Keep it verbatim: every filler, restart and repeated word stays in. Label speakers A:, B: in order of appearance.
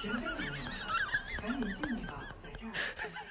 A: 行，跟你那个，赶紧进去吧，在这儿。